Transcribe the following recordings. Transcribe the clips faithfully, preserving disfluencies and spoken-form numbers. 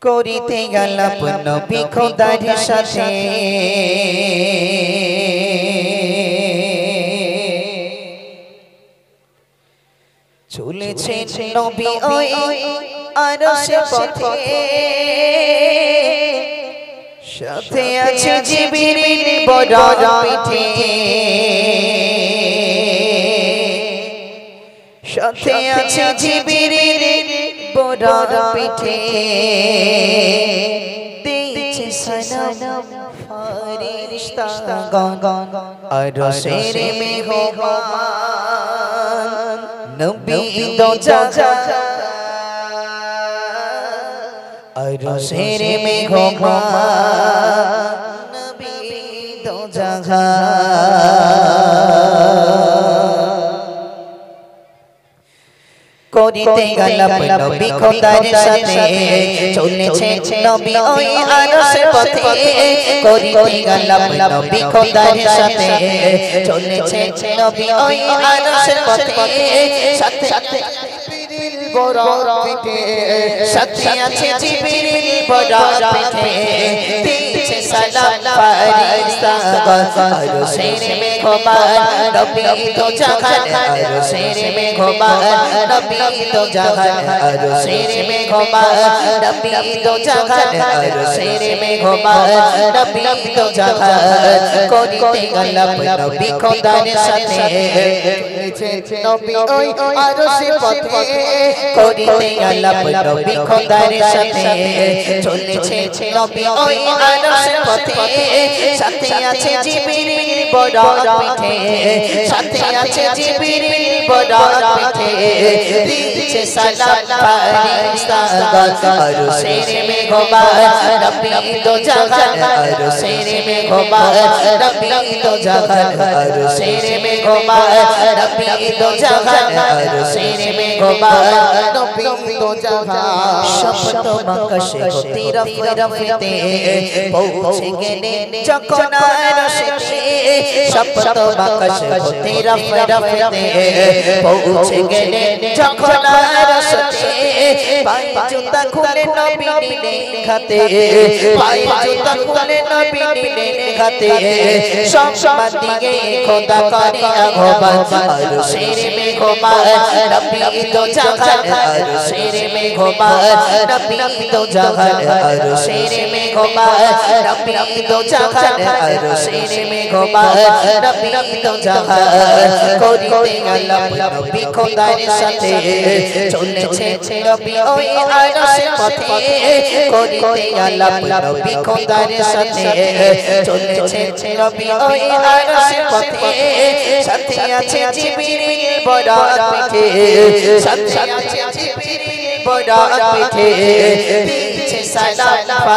করিতে গেলাম নবী খোদার সাথে চলেছে নবী ওই আরশে পথে সাথে আছে জিবরিল বড় পিঠে সাথে আছে জিবরিল বড় পিঠে দিয়েছে সালাম ফেরেশতাগণ আরশের মেহমান নবী দো জাহান আরশের মেহমান নবী দো জাহান করিতে গেলাম নবী খোদার সাথে চলেছে নবী ওই আরশের পথে করিতে গেলাম নবী খোদার সাথে চলেছে নবী ওই আরশের পথে সাথে সাথে জিবরিল বড় পিঠে সাথে আছে জিবরিল বড় পিঠে দিয়েছে সালাম ফেরেশতাগণ আরশের মেহমান নবী দো জাহান আরশের মেহমান নবী দো জাহান আরশের মেহমান নবী দো জাহান আরশের মেহমান নবী দো জাহান করিতে গেলাম নবী খোদার সাথে চলেছে নবী ওই আরশের পথে করিতে গেলাম নবী খোদার সাথে চলেছে নবী ওই আরশের পথে সাথে আছে জিবরিল বড় পিঠে সাথে আছে জিবরিল বড় পিঠে দিয়েছে সালাম ফেরেশতাগণ আরশের মেহমান নবী দো জাহান আরশের মেহমান নবী দো জাহান আরশের মেহমান নবী দো জাহান আরশের মেহমান নবী দো জাহান শপথ মাকাশে হতে রফ রফতে পৌঁছে গেলে যখন আরশেতে শপথ মাকাশে হতে রফ রফতে পৌঁছে গেলে যখন আরশেতে পায়ে জুতা খুলে নবী নিলেন খাতে পায়ে জুতা খুলে নবী নিলেন খাতে সম্মান দিয়ে খোদা করে আহ্বান আরশের মেহমান নবী দো জাহান আরশের মেহমান নবী দো জাহান আরশের মেহমান নবী দো জাহান আরশের মেহমান নবী দো জাহান করিতে গেলাম নবী খোদার সাথে চলেছে নবী ওই আরশের পথে করিতে গেলাম নবী খোদার সাথে চলেছে নবী ওই আরশের পথে সাথে আছে জিবরিল বড় পিঠে সাথে আছে জিবরিল বড় পিঠে দিয়েছে সালাম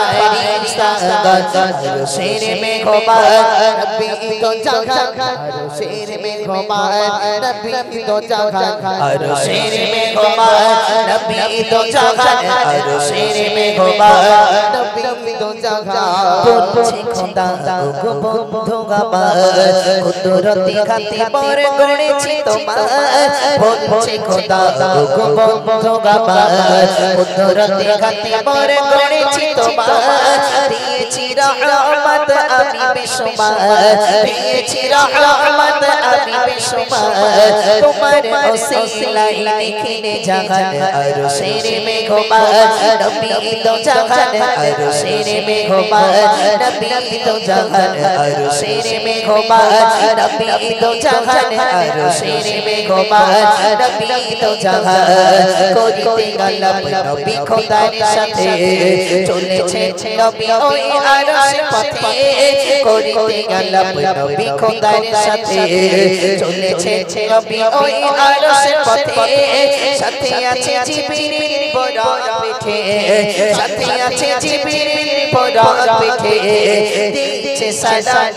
ফেরেশতাগণ আরশের মেহমান নবী দো জাহান আরশের মেহমান নবী দো জাহান আরশের মেহমান নবী দো জাহান আরশের মেহমান নবী দো জাহান বলছে খোদা গো বন্ধু আমার কুদরতি খাতে পর গড়েছি তোমার বলছে খোদা গো বন্ধু আমার কুদরতি খাতে পর গড়েছি তোমার দিয়েছি রহমত আমি বেশুমার দিয়েছি রহমত আমি বেশুমার তোমার ওসিলায় লিখিলে জাহান আরশের মেহমান নবী দো জাহান আরশের মেহমান নবী দো জাহান আরশের মেহমান নবী দো জাহান আরশের মেহমান নবী দো জাহান করিতে গেলাম নবী খোদার সাথে চলেছে নবী ওই আরশের পথে করিতে গেলাম নবী খোদার সাথে চলেছে নবী ওই আরশের পথে সাথে আছে জিবরিল বড় পিঠে সাথে আছে জিবরিল বড় পিঠে দিয়েছে সালাম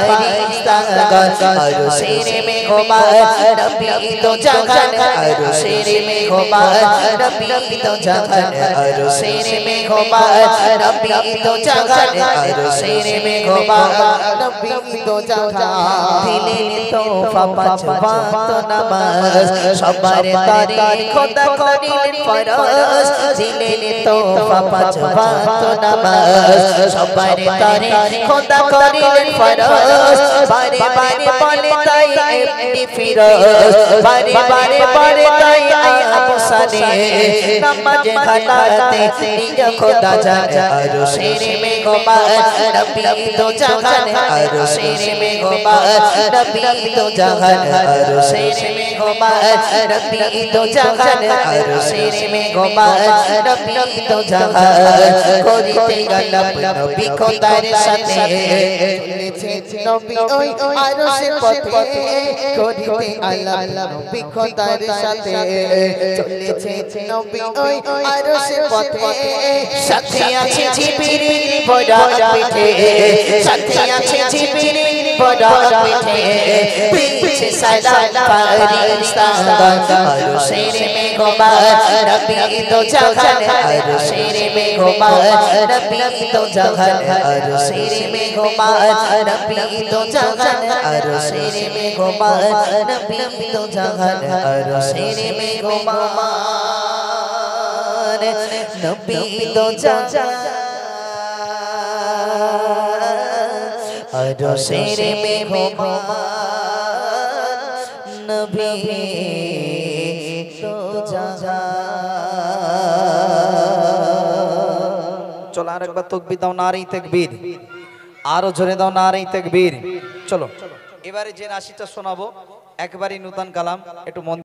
ফেরেশতাগণ আরশের মেহমান নবী দো জাহান আরশের মেহমান নবী দো জাহান আরশের মেহমান নবী দো জাহান अरशेर में गुबार नबी दो जहां दिले तोहफा पाँच वक्त नमाज सबर तारे खुदा करिलेन फरज दिले तोहफा पाँच वक्त नमाज सबर तारे खुदा करिलेन फरज बारे बारे बोले ताई एमडी फिरोज बारे बारे बोले ताई अबू सने नमाज खलाते निज खुदा जाने अरशेर में गुबार नबी दो जहां अरशेर में गुबार नबी दो जहां अरशेर में गुबार नबी दो जहां अरशेर में गुबार नबी दो जहां করিতে গেলাম নবী খোদার সাথে চলেছে নবী ওই আরশের পথে করিতে গেলাম নবী খোদার সাথে চলেছে নবী ওই আরশের পথে সাথে আছে জিবরিল বড় পিঠে সাথে আছে জিবরিল বড় পিঠে पीछे सदा फरिश्ता अरशेर में गुबार नबी दो जहां अरशेर में गुबार नबी दो जहां अरशेर में गुबार नबी दो जहां अरशेर में गुबार नबी दो जहां अरशेर में गुबार नबी दो जहां अरशेर में गुबार नबी तो जहां चलो আর একবার তাকবীর দাও নারে তাকবীর আরো জোরে দাও নারে তাকবীর চলো এবারে যে নাশিদটা শোনাবো একবারই নূতন কালাম একটু মন